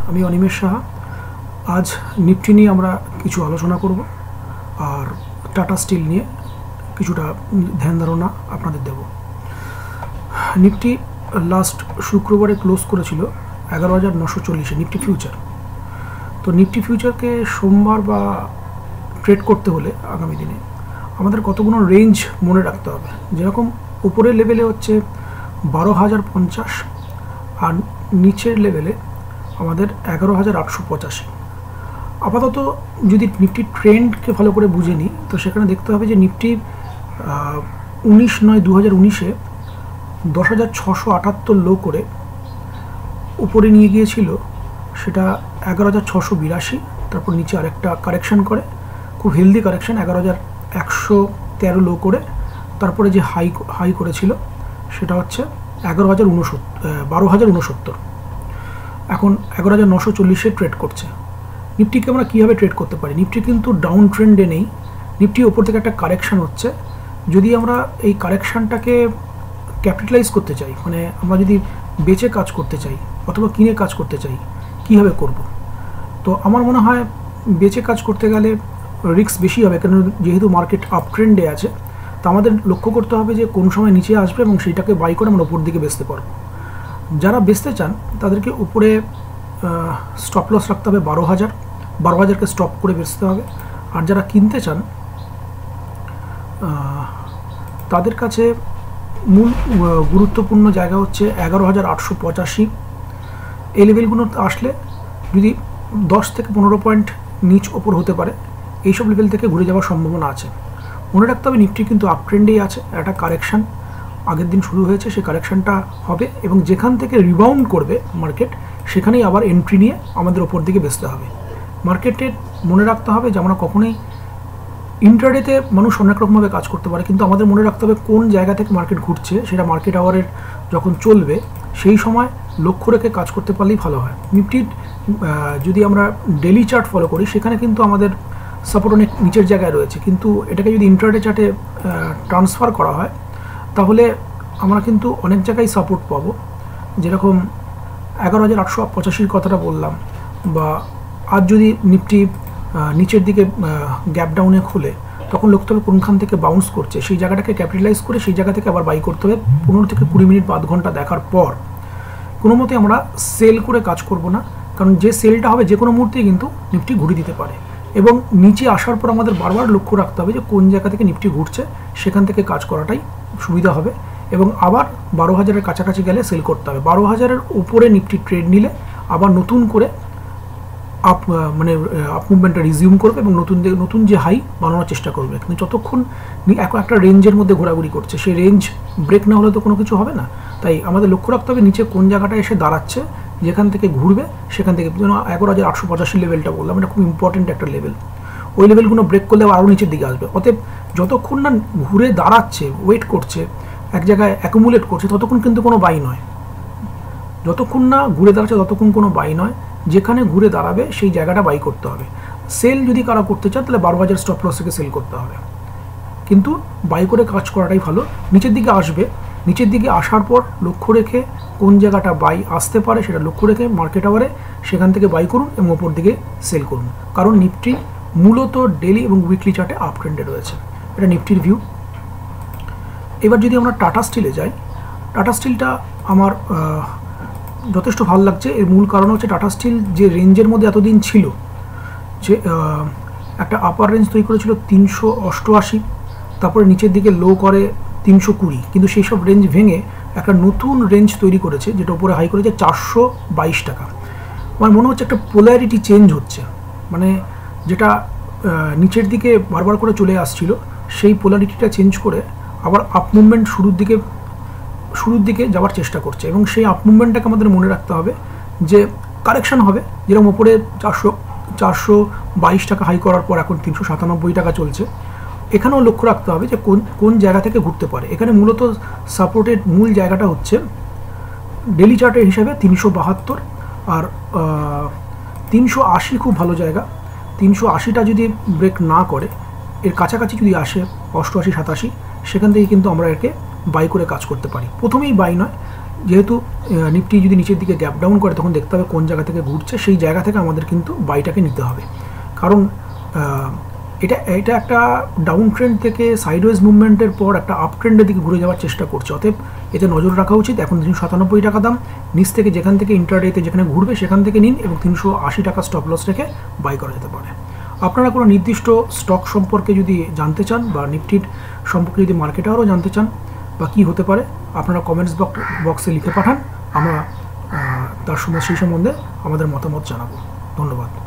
আমি অনিমেষ সাহা। আজ নিফটি নিয়ে আমরা কিছু আলোচনা করব আর টাটা স্টিল নিয়ে কিছুটা ধ্যান ধারণা আপনাদের দেব। নিফটি লাস্ট শুক্রবারে ক্লোজ করেছিল 11,940-এ নিফটি ফিউচার। তো নিফটি ফিউচারকে সোমবার বা ট্রেড করতে হলে আগামী দিনে আমাদের কতগুলো রেঞ্জ মনে রাখতে হবে। যেরকম উপরের লেভেলে হচ্ছে 12,050 আর নিচের লেভেলে আমাদের 11,885। আপাতত যদি নিফটি ট্রেন্ডকে ভালো করে বুঝে নিই তো সেখানে দেখতে হবে যে নিফটি 19/9/2019-এ 10,678 লো করে উপরে নিয়ে গিয়েছিল, সেটা 11,682। তারপর নিচে আরেকটা কারেকশান করে, খুব হেলদি কারেকশান, 11,113 লো করে তারপরে যে হাই করেছিল সেটা হচ্ছে 12,069। এখন 11,940-এ ট্রেড করছে। নিফটিকে আমরা কীভাবে ট্রেড করতে পারি? নিফটি কিন্তু ডাউন ট্রেন্ডে নেই, নিফটি ওপর থেকে একটা কারেকশান হচ্ছে। যদি আমরা এই কারেকশানটাকে ক্যাপিটালাইজ করতে চাই, মানে আমরা যদি বেচে কাজ করতে চাই অথবা কিনে কাজ করতে চাই, কীভাবে করব? তো আমার মনে হয় বেচে কাজ করতে গেলে রিস্ক বেশি হবে, কারণ যেহেতু মার্কেট আপ ট্রেন্ডে আছে। তো আমাদের লক্ষ্য করতে হবে যে কোন সময় নিচে আসবে এবং সেইটাকে বাই করে আমরা উপর দিকে বেচতে পারবো। যারা বেচতে চান তাদেরকে উপরে স্টপ লস রাখতে হবে 12,000-কে স্টপ করে বেচতে হবে। আর যারা কিনতে চান তাদের কাছে মূল গুরুত্বপূর্ণ জায়গা হচ্ছে 11,885। এই লেভেলগুলো আসলে যদি 10 থেকে 15 পয়েন্ট নিচ ওপর হতে পারে, এইসব লেভেল থেকে ঘুরে যাওয়ার সম্ভাবনা আছে। মনে রাখতে হবে নিফটি কিন্তু আপ ট্রেন্ডেই আছে। একটা কারেকশান আগের দিন শুরু হয়েছে, সেই কারেকশানটা হবে এবং যেখান থেকে রিবাউন্ড করবে মার্কেট সেখানেই আবার এন্ট্রি নিয়ে আমাদের ওপর দিকে বেচতে হবে। মার্কেটে মনে রাখতে হবে যে আমরা কখনোই ইন্ট্রাডেতে মানুষ অনেক রকমভাবে কাজ করতে পারে, কিন্তু আমাদের মনে রাখতে হবে কোন জায়গা থেকে মার্কেট ঘুরছে, সেটা মার্কেট আওয়ারের যখন চলবে সেই সময় লক্ষ্য রেখে কাজ করতে পারলেই ভালো হয়। নিফটির যদি আমরা ডেলি চার্ট ফলো করি সেখানে কিন্তু আমাদের সাপোর্ট অনেক নিচের জায়গায় রয়েছে, কিন্তু এটাকে যদি ইন্ট্রাডে চার্টে ট্রান্সফার করা হয় তাহলে আমরা কিন্তু অনেক জায়গায় সাপোর্ট পাবো। যেরকম 11,885-র কথাটা বললাম, বা আজ যদি নিফটি নিচের দিকে গ্যাপ ডাউনে খুলে তখন লক্ষ্য হবে কোনখান থেকে বাউন্স করছে, সেই জায়গাটাকে ক্যাপিটালাইজ করে সেই জায়গা থেকে আবার বাই করতে হবে 15 থেকে 20 মিনিট বা আধ ঘন্টা দেখার পর। কোনো মতে আমরা সেল করে কাজ করব না, কারণ যে সেলটা হবে যে কোনো মুহূর্তেই কিন্তু নিফটি ঘুরে দিতে পারে। এবং নিচে আসার পর আমাদের বারবার লক্ষ্য রাখতে হবে যে কোন জায়গা থেকে নিফটি ঘুরছে, সেখান থেকে কাজ করাটাই সুবিধা হবে। এবং আবার 12,000-এর কাছাকাছি গেলে সেল করতে হবে। 12,000-এর উপরে নিফটি ট্রেড নিলে আবার নতুন করে আপ মুভমেন্টটা রিজিউম করবে এবং নতুন যে হাই বানানোর চেষ্টা করবে। কিন্তু যতক্ষণ একটা রেঞ্জের মধ্যে ঘোরাঘুরি করছে, সেই রেঞ্জ ব্রেক না হলে তো কোনো কিছু হবে না। তাই আমাদের লক্ষ্য রাখতে হবে নিচে কোন জায়গাটা এসে দাঁড়াচ্ছে, যেখান থেকে ঘুরবে সেখান থেকে 11,885 লেভেলটা বললাম, এটা খুব ইম্পর্টেন্ট একটা লেভেল। ওই লেভেলগুলো ব্রেক করলে আরও নিচের দিকে আসবে। অতএব যতক্ষণ না ঘুরে দাঁড়াচ্ছে, ওয়েট করছে, এক জায়গায় অ্যাকুমুলেট করছে, ততক্ষণ কিন্তু কোনো বাই নয়। যতক্ষণ না ঘুরে দাঁড়াচ্ছে ততক্ষণ কোনো বাই নয়। যেখানে ঘুরে দাঁড়াবে সেই জায়গাটা বাই করতে হবে। সেল যদি কারা করতে চান তাহলে 12,000 স্টপ লস থেকে সেল করতে হবে, কিন্তু বাই করে কাজ করাটাই ভালো। নিচের দিকে আসবে, নিচের দিকে আসার পর লক্ষ্য রেখে কোন জায়গাটা বাই আসতে পারে সেটা লক্ষ্য রেখে মার্কেট আওয়ারে সেখান থেকে বাই করুন এবং ওপর দিকে সেল করুন। কারণ নিফটি মূলত ডেলি এবং উইকলি চার্টে আপ ট্রেন্ডে রয়েছে। এটা নিফটির ভিউ। এবার যদি আমরা টাটা স্টিলে যাই, টাটা স্টিলটা আমার যথেষ্ট ভালো লাগছে। এর মূল কারণ হচ্ছে টাটা স্টিল যে রেঞ্জের মধ্যে এতদিন ছিল, যে একটা আপার রেঞ্জ তৈরি করেছিল 388, তারপরে নিচের দিকে লো করে 320, কিন্তু সেই সব রেঞ্জ ভেঙে একটা নতুন রেঞ্জ তৈরি করেছে, যেটা উপরে হাই করেছে 422 টাকা। আমার মনে হচ্ছে একটা পোলারিটি চেঞ্জ হচ্ছে, মানে যেটা নিচের দিকে বারবার করে চলে আসছিল সেই পোলারিটিটা চেঞ্জ করে আবার আপ মুভমেন্ট শুরুর দিকে যাওয়ার চেষ্টা করছে। এবং সেই আপ মুভমেন্টটাকে আমাদের মনে রাখতে হবে যে কারেকশান হবে, যেরকম ওপরে 422 টাকা হাই করার পর এখন 397 টাকা চলছে। এখানেও লক্ষ্য রাখতে হবে যে কোন জায়গা থেকে ঘুরতে পারে। এখানে মূলত সাপোর্টের মূল জায়গাটা হচ্ছে ডেলি চার্টের হিসাবে 372 আর 380 খুব ভালো জায়গা। 380টা যদি ব্রেক না করে, এর কাছাকাছি যদি আসে 88-87, সেখান থেকে কিন্তু আমরা একে বাই করে কাজ করতে পারি। প্রথমেই বাই নয়, যেহেতু নিফটি যদি নিচের দিকে গ্যাপ ডাউন করে তখন দেখতে হবে কোন জায়গা থেকে ঘুরছে, সেই জায়গা থেকে আমাদের কিন্তু বাইটাকে নিতে হবে। কারণ এটা একটা ডাউন ট্রেন্ড থেকে সাইডওয়েজ মুভমেন্টের পর একটা আপ ট্রেন্ডের দিকে ঘুরে যাওয়ার চেষ্টা করছে, অতএব এতে নজর রাখা উচিত। এখন 397 টাকা দাম, নিচ থেকে যেখান থেকে ইন্টারডেতে যেখানে ঘুরবে সেখান থেকে নিন এবং 380 টাকা স্টপ লস রেখে বাই করা যেতে পারে। আপনারা কোনো নির্দিষ্ট স্টক সম্পর্কে যদি জানতে চান বা নিফটির সম্পর্কে যদি মার্কেট আরও জানতে চান বা কী হতে পারে, আপনারা কমেন্টস বক্সে লিখে পাঠান, আমরা সেই সম্বন্ধে আমাদের মতামত জানাবো। ধন্যবাদ।